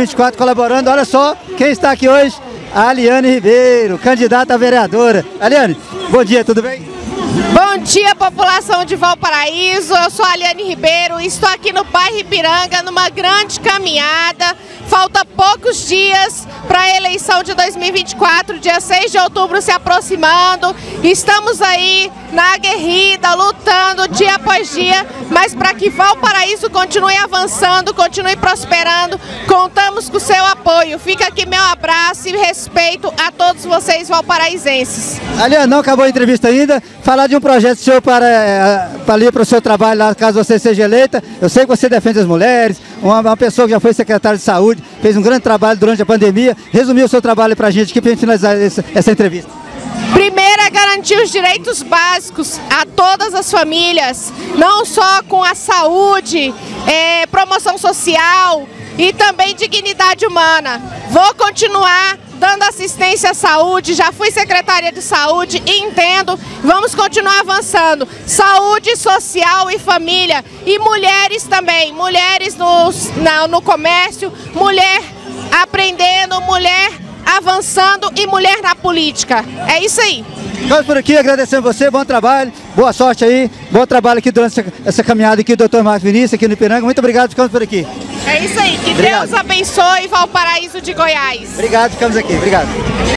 24 colaborando. Olha só quem está aqui hoje, a Aliane Ribeiro, candidata a vereadora. Aliane, bom dia, tudo bem? Bom dia, população de Valparaíso. Eu sou a Aliane Ribeiro e estou aqui no bairro Ipiranga numa grande caminhada. Falta poucos dias para a eleição de 2024, dia 6 de outubro se aproximando. Estamos aí na aguerrida, lutando dia após dia, mas para que Valparaíso continue avançando, continue prosperando, contamos com o seu apoio. Fica aqui meu abraço e respeito a todos vocês valparaízenses. Aliane, não acabou a entrevista ainda. Falar de um projeto seu para o seu trabalho lá, caso você seja eleita. Eu sei que você defende as mulheres, uma pessoa que já foi secretária de saúde, fez um grande trabalho durante a pandemia. Resumiu o seu trabalho para a gente aqui para finalizar essa entrevista. Primeiro é garantir os direitos básicos a todas as famílias, não só com a saúde, promoção social e também dignidade humana. Vou continuar dando assistência à saúde, já fui secretária de saúde e entendo, vamos continuar avançando. Saúde, social e família. E mulheres também, mulheres no comércio, mulher aprendendo, mulher avançando e mulher na política. É isso aí. Ficamos por aqui, agradecendo você, bom trabalho, boa sorte aí, bom trabalho aqui durante essa caminhada aqui, doutor Marcos Vinícius, aqui no Ipiranga. Muito obrigado, ficamos por aqui. É isso aí, que Obrigado. Deus abençoe Valparaíso de Goiás. Obrigado, ficamos aqui, obrigado.